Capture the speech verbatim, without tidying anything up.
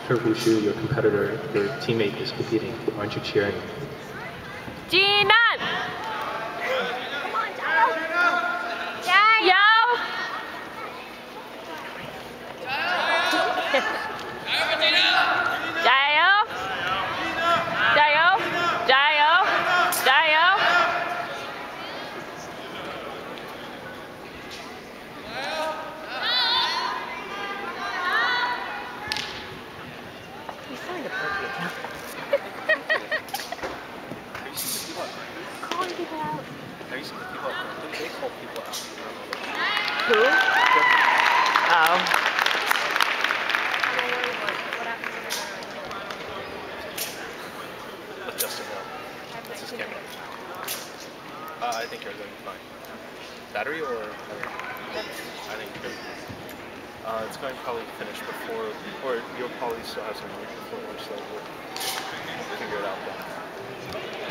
after Wushu, your competitor, your teammate is competing, aren't you cheering? Jinan! Come on, Jayo! Jayo! Jayo! Jayo! Jayo! He's so inappropriate now. Calling people out. Have you seen the people out there? They call people out. Who? Oh. Let Justin know. That's his camera. Uh, I think you're going to be fine. Battery or? I think you're good. Uh, it's going to probably finish before, or you'll probably still have some money before lunch, so we'll figure it out then.